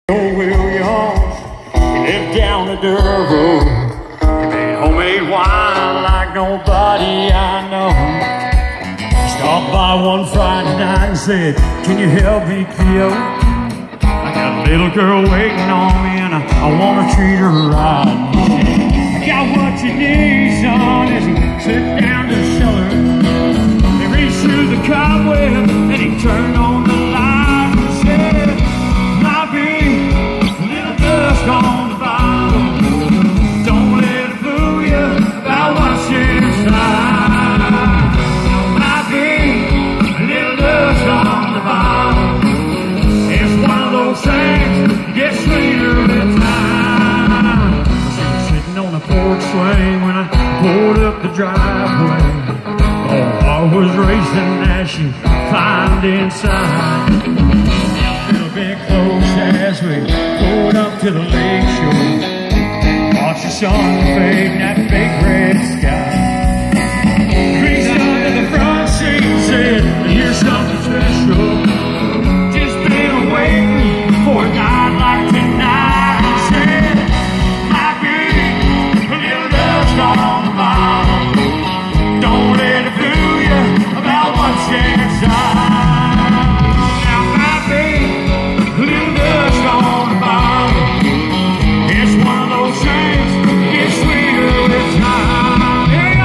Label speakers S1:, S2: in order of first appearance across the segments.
S1: Williams, he lived down the dirt road. He made homemade wine like nobody I know. Stopped by one Friday night and said, "Can you help me, Cleo? I got a little girl waiting on me and I want to treat her right." "I got what you need, son," as he slipped down to the cellar. He reached through the cobweb and he turned on the light and said, "Might be a little dust on the bottom. Don't let it fool you about what's inside. Might be a little dust on the bottom. It's one of those things that gets sweeter with time." She was sitting on the porch swing when I pulled up the driveway. Oh, heart was racing as she climbed inside. A little bit close as we pulled up to the lake shore. Watched the sun fade in that big red sky. Reached under the front seat and said, "Here's something special. Just been waiting for a night like tonight." He said, "Might be a little dust on the bottom. Don't let it fool you about what's inside. Now might be a little dust on the bottom. It's one of those things that gets sweeter with time." Yeah.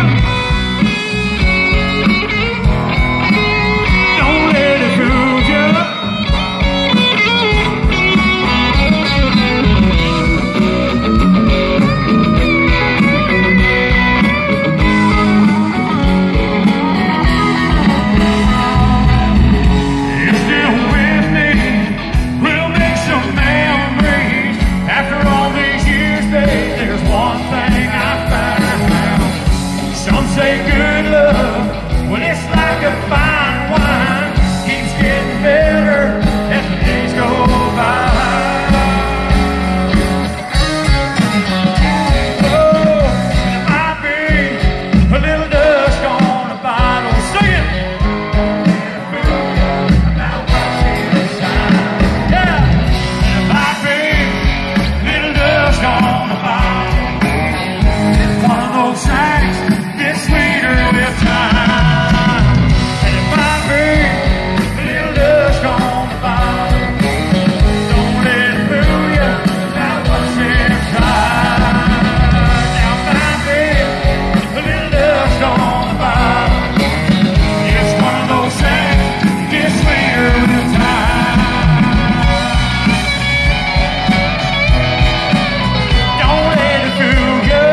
S1: Don't let it fool you. You're still with me. We'll make some memories. After all these years, babe, there's one thing I found. Some say good love, well, it's like a fine wine. Keeps getting better as the days go by. Oh, and it might be a little dust on the bottle. Sing it! About what's inside. Yeah! And it might be a little dust on the bottle. It's one of those things that gets sweeter with time. And it might be a little dust on the bottle. Don't let it fool you about what's inside. Now it might be a little dust on the bottle. It's one of those things that gets sweeter with time. Don't let it fool you.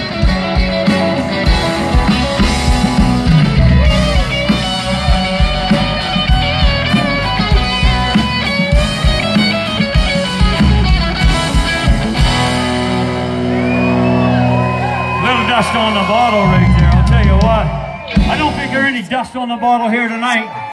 S1: Little dust on the bottle right there. I'll tell you what. I don't think there's any dust on the bottle here tonight.